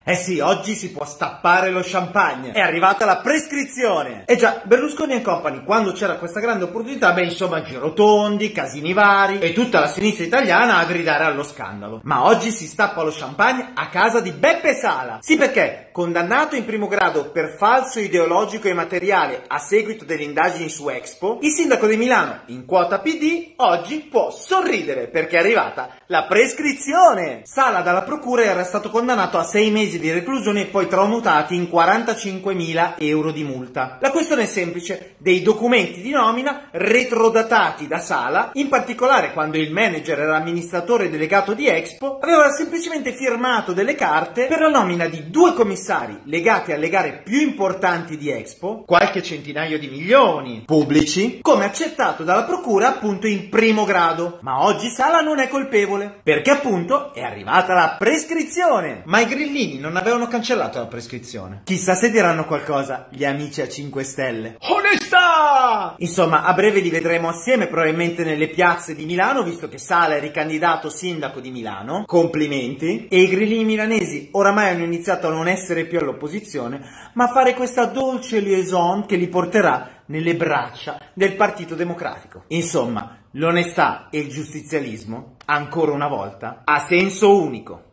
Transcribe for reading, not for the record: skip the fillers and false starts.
Eh sì, oggi si può stappare lo champagne. È arrivata la prescrizione. E già, Berlusconi e company, quando c'era questa grande opportunità, insomma, girotondi, casini vari e tutta la sinistra italiana a gridare allo scandalo. Ma oggi si stappa lo champagne a casa di Beppe Sala. Sì, perché, condannato in primo grado per falso ideologico e materiale a seguito delle indagini su Expo, il sindaco di Milano, in quota PD, oggi può sorridere perché è arrivata la prescrizione. Sala dalla procura era stato condannato a 6 mesi di reclusione e poi tramutati in 45.000 euro di multa. La questione è semplice: dei documenti di nomina retrodatati da Sala, in particolare quando il manager era amministratore delegato di Expo, aveva semplicemente firmato delle carte per la nomina di 2 commissari legati alle gare più importanti di Expo, qualche centinaio di milioni pubblici, come accettato dalla procura appunto in primo grado. Ma oggi Sala non è colpevole, perché appunto è arrivata la prescrizione. Ma i grillini non avevano cancellato la prescrizione. Chissà se diranno qualcosa gli amici a 5 Stelle. Onestà! Insomma, a breve li vedremo assieme, probabilmente nelle piazze di Milano, visto che Sala è ricandidato sindaco di Milano. Complimenti. E i grillini milanesi oramai hanno iniziato a non essere più all'opposizione, ma a fare questa dolce liaison che li porterà nelle braccia del Partito Democratico. Insomma, l'onestà e il giustizialismo, ancora una volta, a senso unico.